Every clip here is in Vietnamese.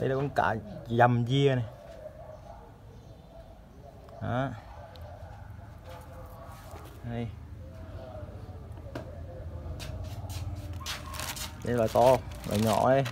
Đây là con cá dầm dìa này. Đó. Đây. Đây là to, là nhỏ đây.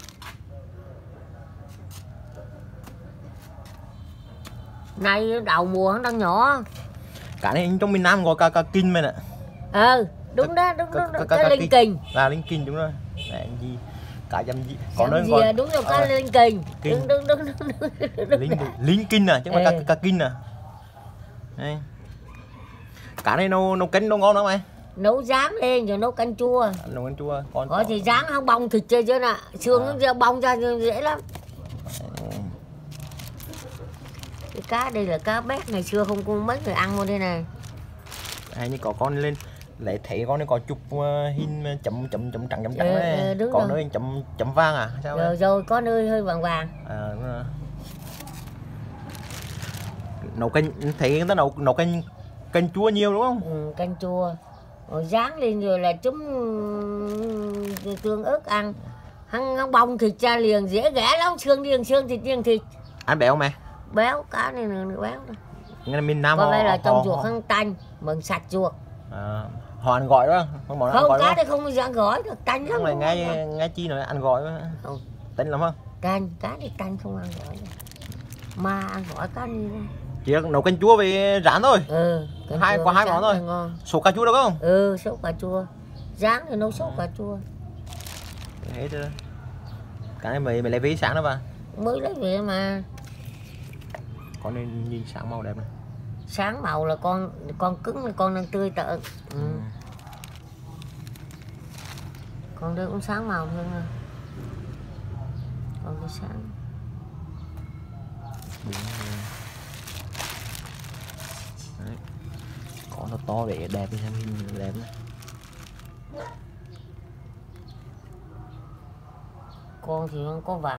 Nay đầu mùa nó đang nhỏ. Cá này trong miền Nam gọi cá kinh mày nè. Đúng đó, cá linh kình. Là linh kình đúng rồi. Này gì? Cá dầm gì? Còn nơi gọi đúng rồi, cá linh kình. Đúng. Linh kinh à, chứ không phải cá kinh à. Đây. Cá này nấu canh nấu ngon lắm mày. Nấu rán lên rồi nấu canh chua. Nấu canh chua. Có thì rán không bong thịt chơi chứ nè, xương nó bong ra dễ lắm. Cái cá đây là cá bét ngày xưa không có mấy người ăn luôn đây này. Hay như có con lên lại thấy con này có chụp hình chấm trắng đấy. Còn nơi chấm vàng à? Sao rồi có nơi hơi vàng vàng. Đúng rồi. Nấu canh thấy người ta nấu canh chua nhiều đúng không? Canh chua. Rồi rán lên rồi là chấm tương ớt ăn. Hắn bong thịt ra liền dễ ghẻ lắm, xương thịt. Ăn béo mày? Béo, cá này nó béo đó. Nghe miền Nam có đây là trong ruột hắn tanh, mừng sạch ruột. Họ ăn gọi đó, không cá đây không bao giờ ăn gọi được, tanh lắm. Không này ngay chi nói ăn gọi đó. Tanh lắm không? Canh, cá này tanh không ăn gọi đâu. Mà ăn gọi cá này. Chỉ nấu canh chua với rán thôi. Có hai món thôi. Sốt cà chua được không? Sốt cà chua. Rán thì nấu sốt cà chua. Hết rồi. Cái này mày lấy vé sáng đó bà. Mới lấy về mà. Con nên nhìn sáng màu đẹp này. Sáng màu là con cứng là con đang tươi tợn. Con đây cũng sáng màu hơn nè. Con đây sáng. Đấy. Con nó to để đẹp đi xem hình đẹp này. Con thì nó có vàng.